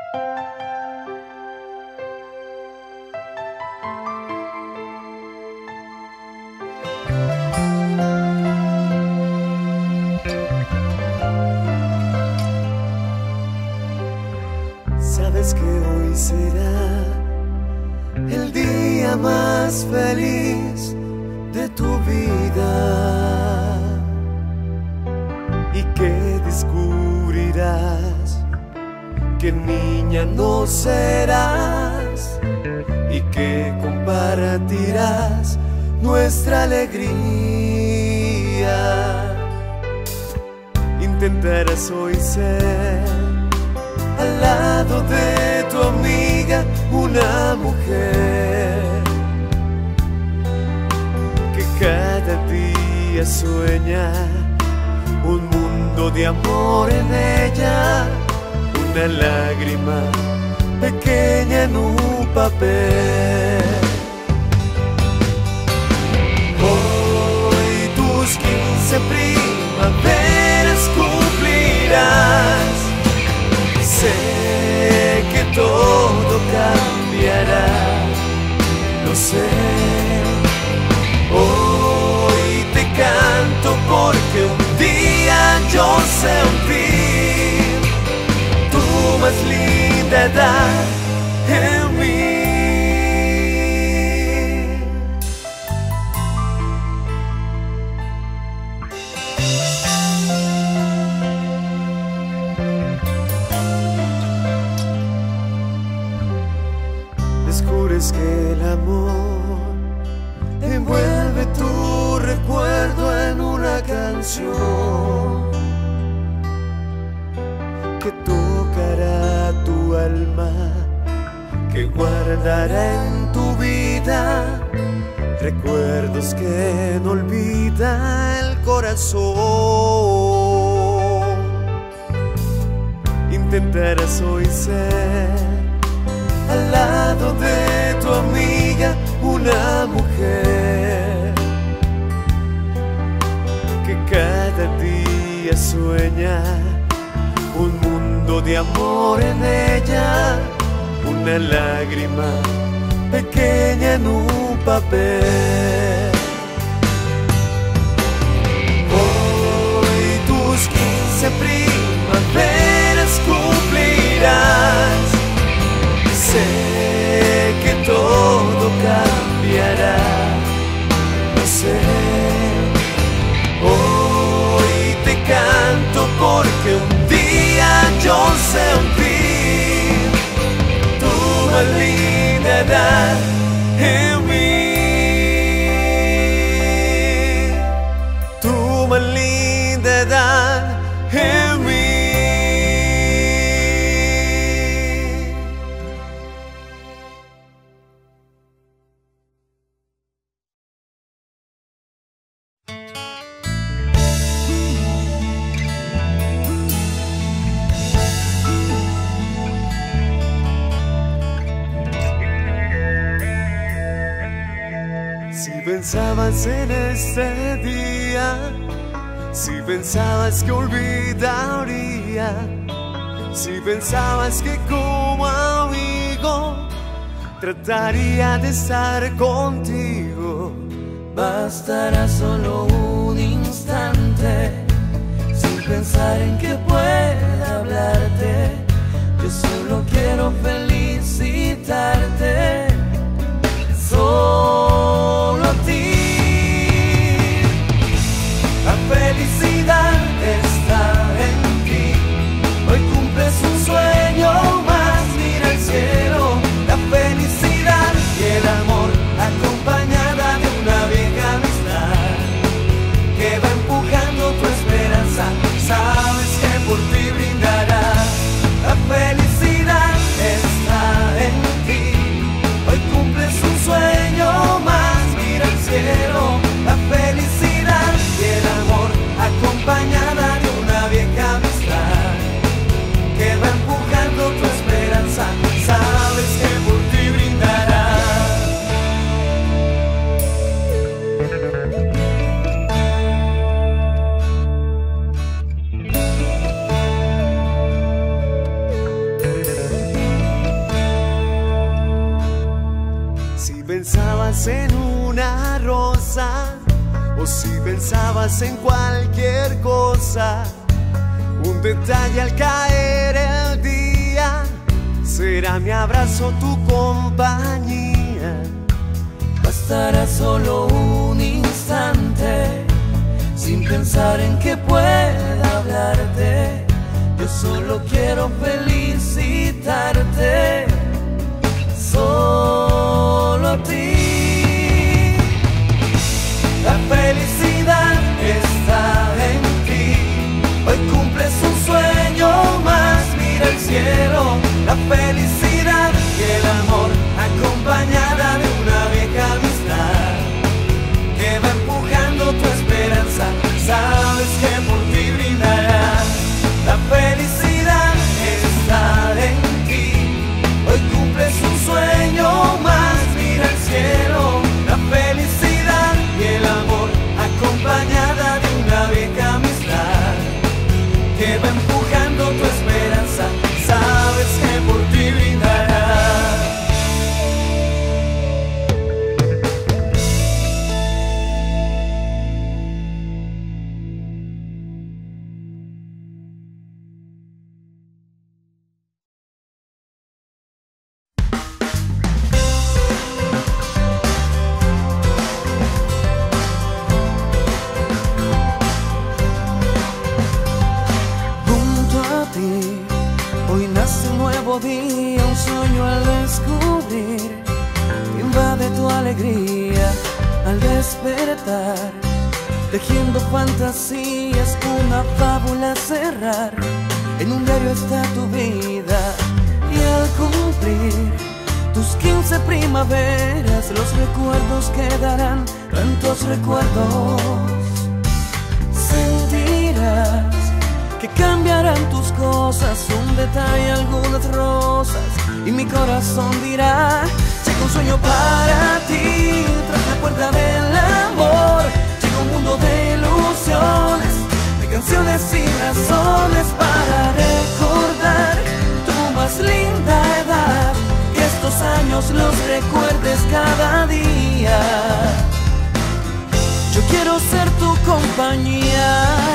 Sabes que hoy será el día más feliz de tu vida y que descubrirás que niña no serás y que compartirás nuestra alegría. Intentarás hoy ser al lado de tu amiga una mujer que cada día sueña un mundo de amor en ella, una lágrima pequeña en un papel. Hoy tus 15 primaveras cumplirás. Sé que todo cambiará, lo sé. Hoy te canto porque un día yo sentí tu más linda edad en mí. Descubres que el amor envuelve tu recuerdo en una canción que tocará tu alma, que guardará en tu vida recuerdos que no olvida el corazón. Intentarás hoy ser al lado de tu amiga una mujer que cada día sueña un mundo de amor en ella, una lágrima pequeña en un papel. Hoy tus 15 primaveras cumplirás. Sé que todo cambiará, lo sé. Hoy te canto porque un día yo sentí tu más linda edad en mí, tu más linda edad en mí. Si pensabas en este día, si pensabas que olvidaría, si pensabas que como amigo trataría de estar contigo, bastará solo un instante, sin pensar en que pueda hablarte. Yo solo quiero felicitarte, solo a ti. La felicidad está en ti. Hoy cumples un sueño más, mira el cielo. La felicidad y el amor acompañada de una vieja amistad que va empujando tu esperanza. Sabes que por ti brindará. La felicidad está en ti. pensabas en una rosa o si pensabas en cualquier cosa. Un detalle al caer el día será mi abrazo, tu compañía. Bastará solo un instante sin pensar en que pueda hablarte. Yo solo quiero felicitarte, solo a ti. La felicidad está en ti. Hoy cumples un sueño más, mira el cielo. La felicidad y el amor acompañada de una vieja amistad que va empujando tu esperanza. Sabes que por ti brindará. La felicidad está en ti. Hoy cumples un sueño más, mira el cielo. La felicidad y el amor acompañada de una vieja amistad que va empujando tu esperanza. Sabes que por ti brindará. Hoy nace un nuevo día, un sueño al descubrir. Invade tu alegría al despertar, tejiendo fantasías, una fábula cerrar. En un diario está tu vida y al cumplir tus 15 primaveras, los recuerdos quedarán, tantos recuerdos. Sentirás que cambiarán tus cosas, un detalle, algunas rosas, y mi corazón dirá: llega un sueño para ti, tras la puerta del amor. Llega un mundo de ilusiones, de canciones y razones para recordar tu más linda edad. Que estos años los recuerdes cada día. Yo quiero ser tu compañía.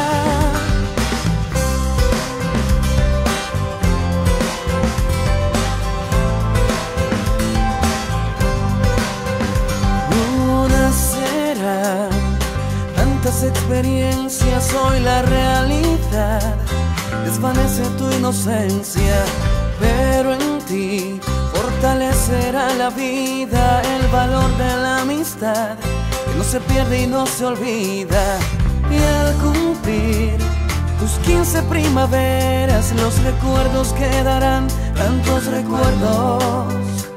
Tantas experiencias, hoy la realidad desvanece tu inocencia, pero en ti fortalecerá la vida, el valor de la amistad que no se pierde y no se olvida. Y al cumplir tus 15 primaveras, los recuerdos quedarán, tantos recuerdos.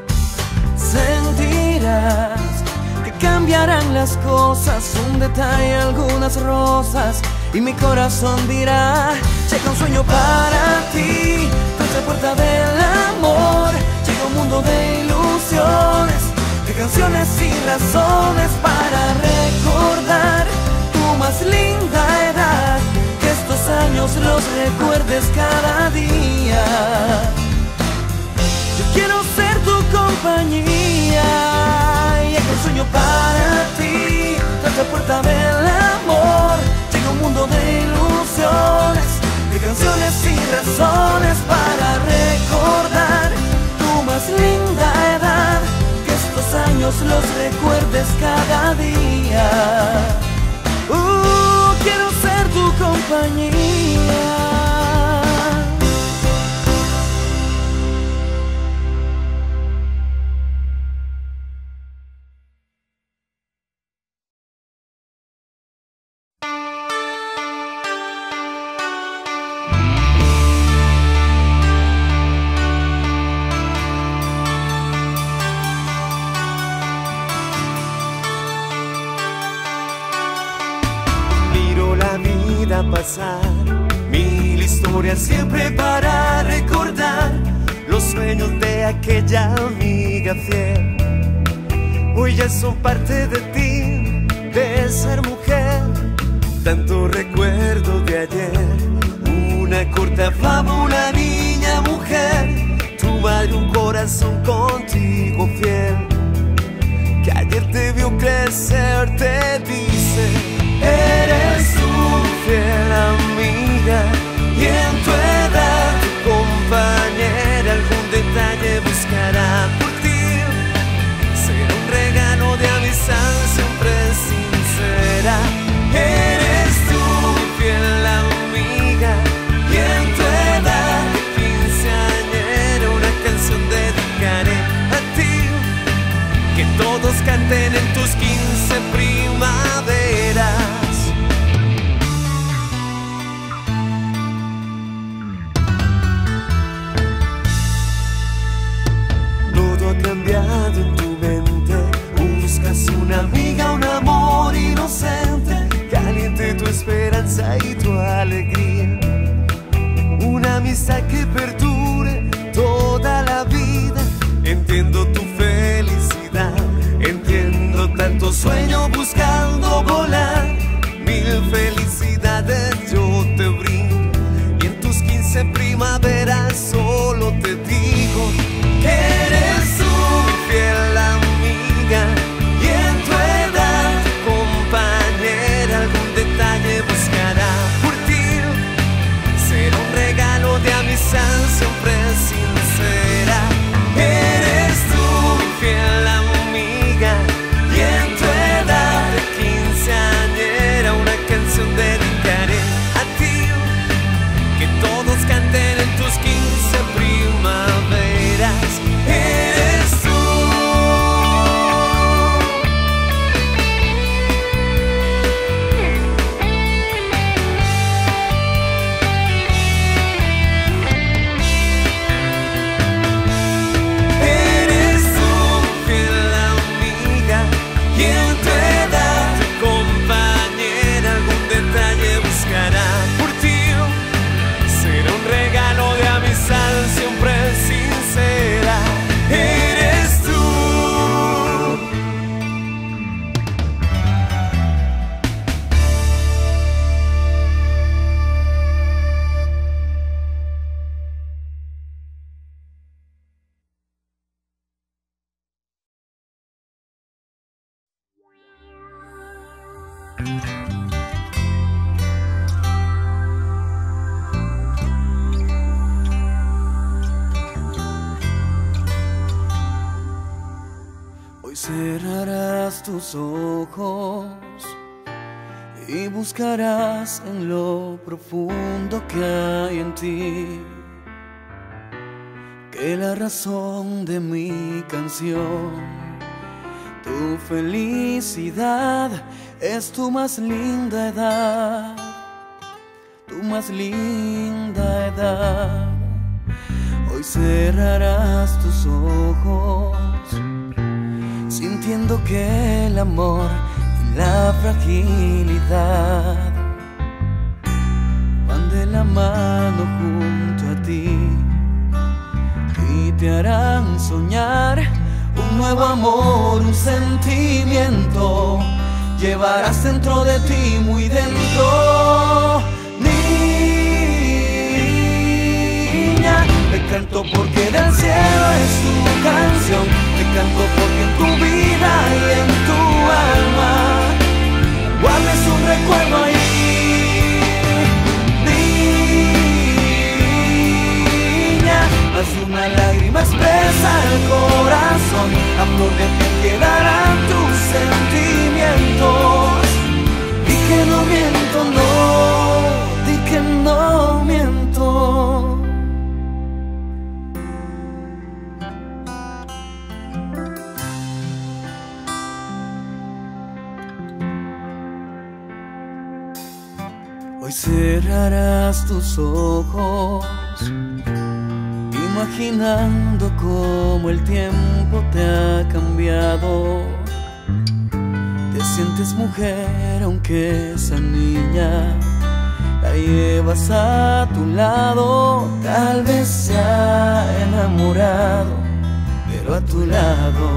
Sentirás cambiarán las cosas, un detalle, algunas rosas, y mi corazón dirá: llega un sueño para ti, tras la puerta del amor. Llega un mundo de ilusiones, de canciones y razones para recordar tu más linda edad. Que estos años los recuerdes cada día. Yo quiero ser tu compañía. Un sueño para ti, tras la puerta del amor. Llega un mundo de ilusiones, de canciones y razones para recordar tu más linda edad. Que estos años los recuerdes cada día. Quiero ser tu compañía. Pasar mil historias siempre para recordar los sueños de aquella amiga fiel. Hoy ya son parte de ti, de ser mujer. Tanto recuerdo de ayer, una corta fábula, niña, mujer. Tu madre, un corazón contigo fiel, que ayer crecer te dice: eres tu fiel amiga, y en tu edad tu compañera algún detalle buscará por ti. Será un regalo de amistad siempre sincera. Eres tu fiel amiga, y en tu edad de quinceañera una canción dedicaré a ti. Que todos canten en tus 15 primaveras. Todo ha cambiado en tu mente. Buscas una amiga, un amor inocente, caliente tu esperanza y tu alegría. Una amistad que perdure toda la vida. Entiendo tu felicidad, entiendo tanto sueño buscando volar. Mil felicidades yo te brindo, y en tus 15 primaveras solo te digo que eres tu fiel amiga, y en tu edad compañera algún detalle buscará por ti. Será un regalo de amistad siempre sincera. Eres tu fiel amiga, y en tu edad de quinceañera una canción dedicaré a ti. Que todos canten en tus 15 primaveras. Eres tú. Siempre sincera, eres tú. Cerrarás tus ojos y buscarás en lo profundo que hay en ti, que la razón de mi canción, tu felicidad es tu más linda edad, tu más linda edad. Hoy cerrarás tus ojos sintiendo que el amor y la fragilidad van de la mano junto a ti y te harán soñar un nuevo amor, un sentimiento. Llevarás dentro de ti, muy dentro. Niña, te canto porque del cielo es tu canción. Te canto porque en tu vida y en tu alma guardes un recuerdo ahí. Niña, más de una lágrima expresa el corazón. A flor de piel quedarán tus sentimientos. Di que no miento, no, di que no miento. Hoy cerrarás tus ojos, imaginando cómo el tiempo te ha cambiado. Te sientes mujer aunque esa niña la llevas a tu lado. Tal vez se ha enamorado, pero a tu lado.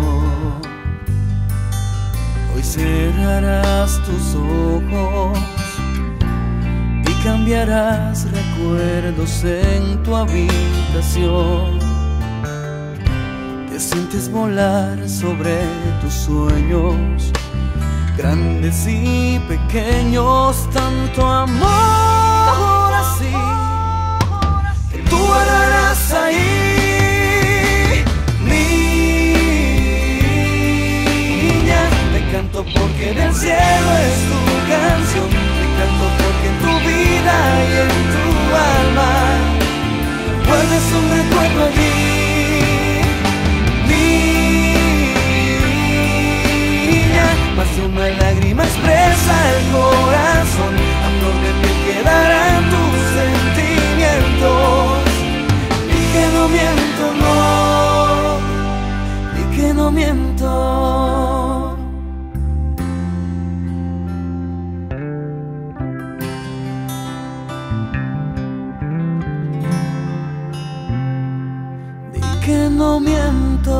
Hoy cerrarás tus ojos y cambiarás recuerdos en tu habitación. Te sientes volar sobre tus sueños grandes y pequeños, tanto amor así que tú harás ahí, niña. Te canto porque del cielo es tu canción, te canto porque en tu vida y en tu alma guardes un recuerdo allí. Más de una lágrima expresa el corazón, a flor de piel quedarán tus sentimientos. Y que no miento, no, y que no miento. Y que no miento.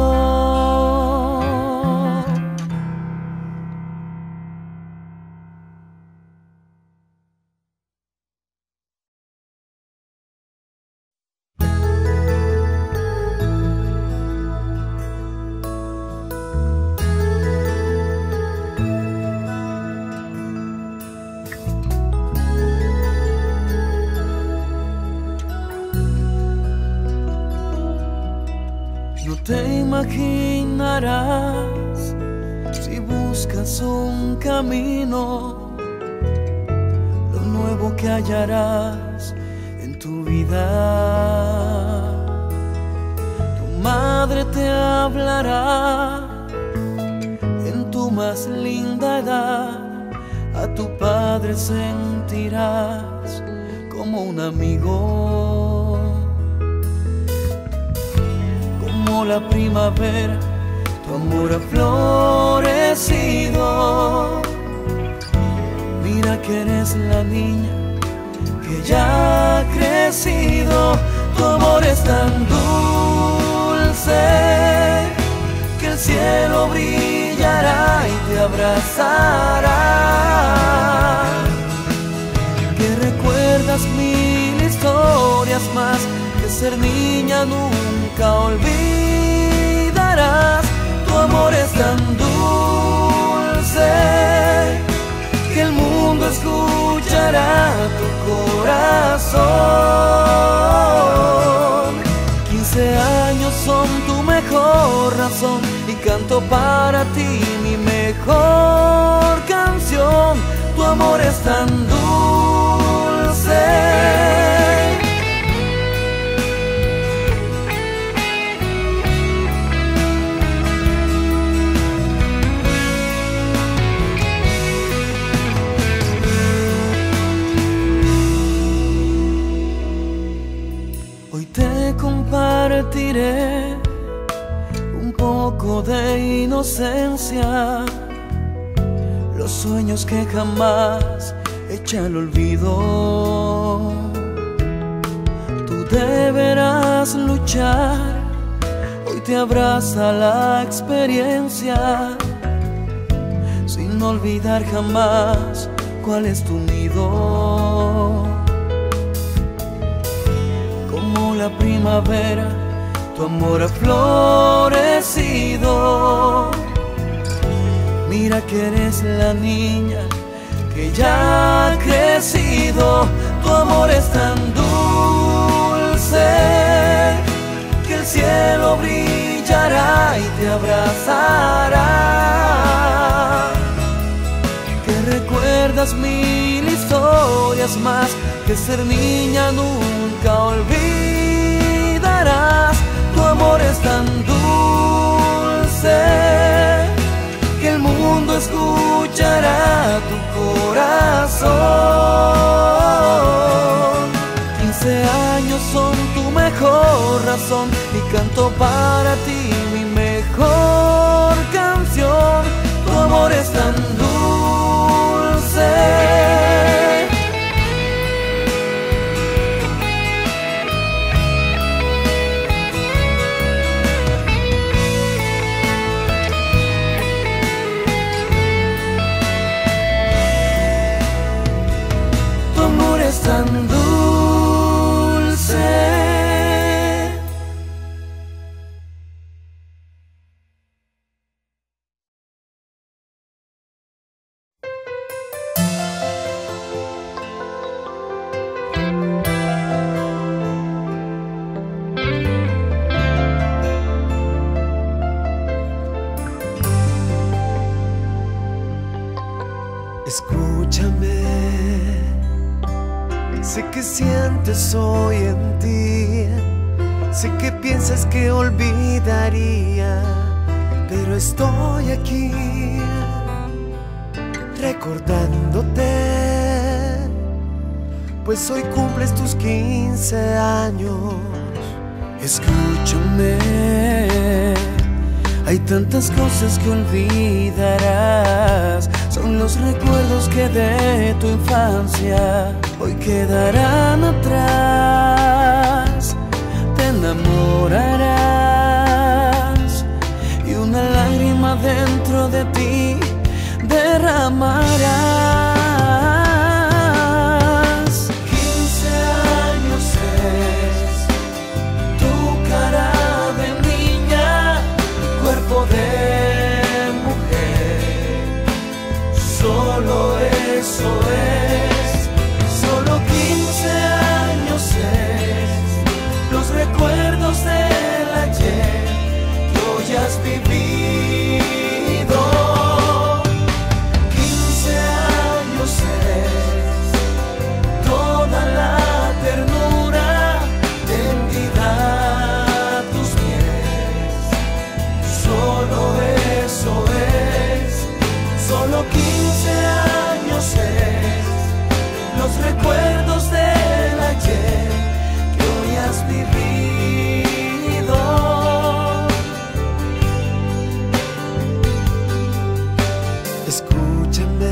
No te imaginarás si buscas un camino, lo nuevo que hallarás en tu vida. Tu madre te hablará en tu más linda edad, a tu padre sentirás como un amigo. Como la primavera, tu amor ha florecido. Mira que eres la niña que ya ha crecido. Tu amor es tan dulce que el cielo brillará y te abrazará. Que recuerdas mil historias más, que ser niña nunca olvidarás. Tu amor es tan dulce que el mundo escuchará tu corazón. 15 años son tu mejor razón y canto para ti mi mejor canción. Tu amor es tan dulce. Hoy te compartiré un poco de inocencia, los sueños que jamás eché al olvido. Tú deberás luchar, hoy te abraza la experiencia, sin olvidar jamás cuál es tu nido. Como la primavera, tu amor ha florecido. Mira que eres la niña que ya ha crecido. Tu amor es tan dulce que el cielo brillará y te abrazará. Que recuerdas mil historias más, que ser niña nunca olvidarás. Tu amor es tan dulce que el mundo escuchará tu corazón. 15 años son tu mejor razón y canto para ti mi mejor canción. Tu amor es tan dulce. Tan Sé que sientes hoy en ti, sé que piensas que olvidaría, pero estoy aquí recordándote, pues hoy cumples tus 15 años. Escúchame, hay tantas cosas que olvidarás. Son los recuerdos que de tu infancia hoy quedarán atrás. Te enamorarás y una lágrima dentro de ti derramarás. 15 años es tu cara de niña, cuerpo de mujer. Solo eso es, solo 15 años es los recuerdos del ayer que hoy has vivido. 15 años es toda la ternura tendida a tus pies. Solo eso es, solo 15 años es los recuerdos del ayer que hoy has vivido. Escúchame,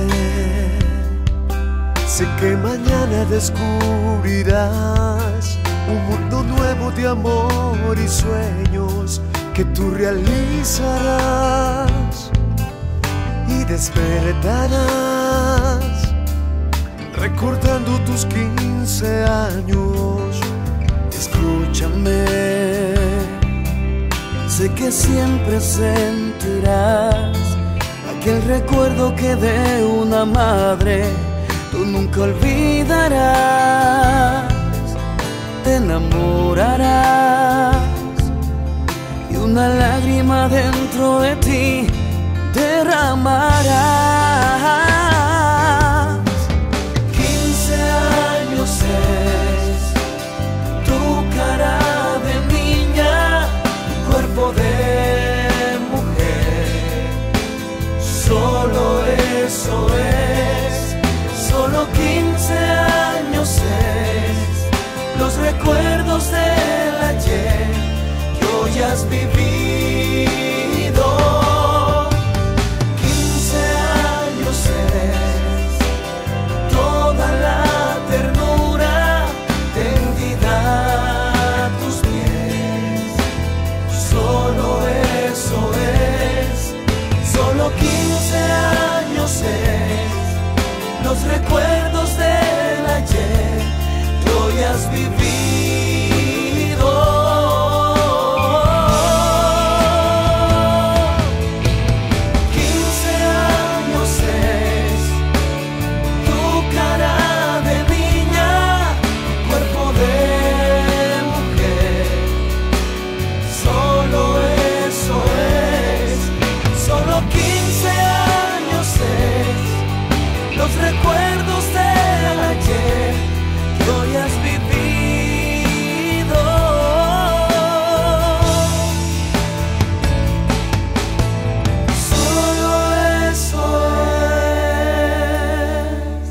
sé que mañana descubrirás un mundo nuevo de amor y sueños que tú realizarás y despertarás recordando tus 15 años. Escúchame, sé que siempre sentirás aquel recuerdo que de una madre tú nunca olvidarás. Te enamorarás y una lágrima dentro de ti derramarás. 15 años es tu cara de niña, cuerpo de mujer. Solo eso es, solo 15 años es los recuerdos del ayer que hoy has vivido. 15 años es toda la ternura tendida a tus pies. Solo eso es, solo 15 años es los recuerdos del ayer que hoy has vivido. 15 años es tu cara de niña, cuerpo de mujer. Solo eso es, solo 15 años es los recuerdos del ayer que hoy has vivido. Solo eso es.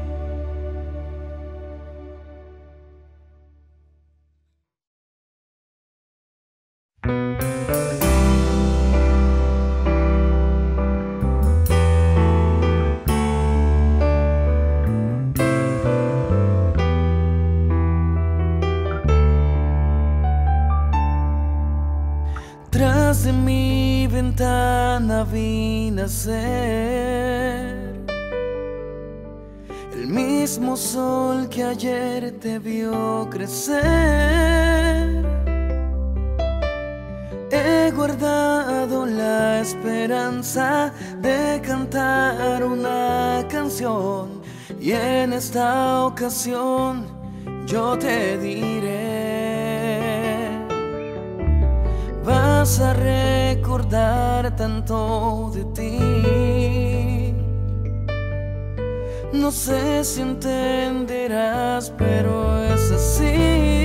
Tras de mi ventana vi nacer el mismo sol que ayer te vio crecer. He guardado la esperanza de cantar una canción y en esta ocasión yo te diré: vas a recordar tanto de ti. No sé si entenderás, pero es así,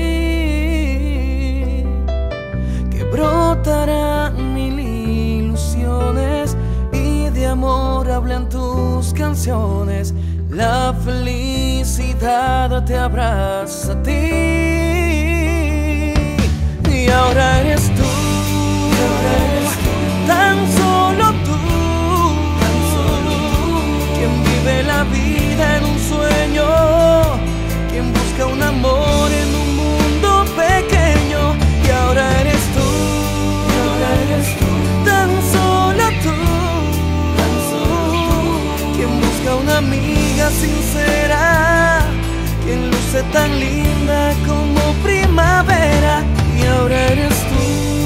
que brotarán mil ilusiones y de amor hablan tus canciones. La felicidad te abraza a ti y ahora eres tú, tan solo tú, quien vive la vida en un sueño, quien busca un amor en un mundo pequeño. Y ahora eres tú, tan solo tú, quien busca una amiga sincera, quien luce tan linda como primavera. Y ahora eres tú,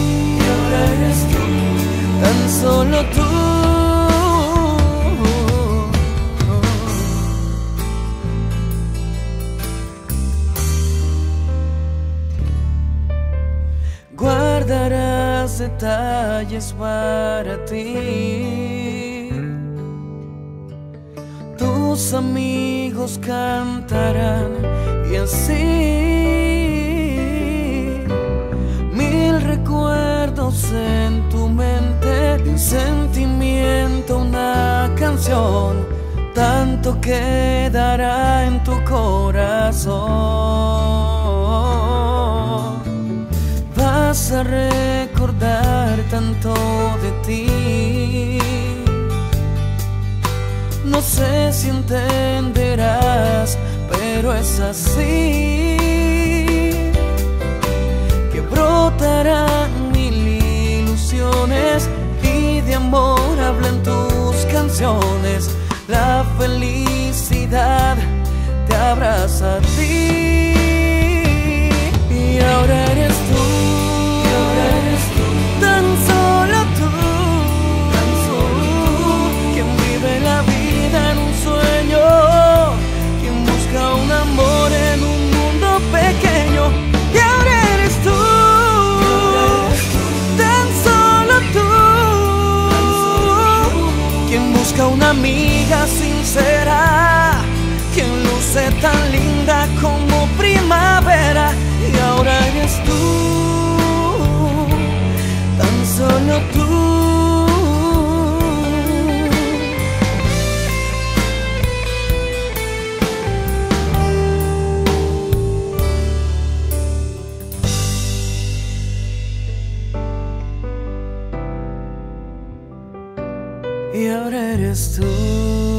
tan solo tú. Guardarás detalles para ti, tus amigos cantarán y así mil recuerdos en tu mente, un sentimiento, una canción, tanto quedará en tu corazón. Vas a recordar tanto de ti. No sé si entenderás, pero es así, que brotarán mil ilusiones y de amor hablan tus canciones. La felicidad te abraza a ti y ahora eres tú, tan solo tú, quien vive la vida en un sueño, quien busca un amor en un mundo pequeño. Y ahora eres tú, tan solo tú, quien busca una amiga sincera, quien luce tan linda como primavera. Y ahora eres tú, tan solo tú. Y ahora eres tú.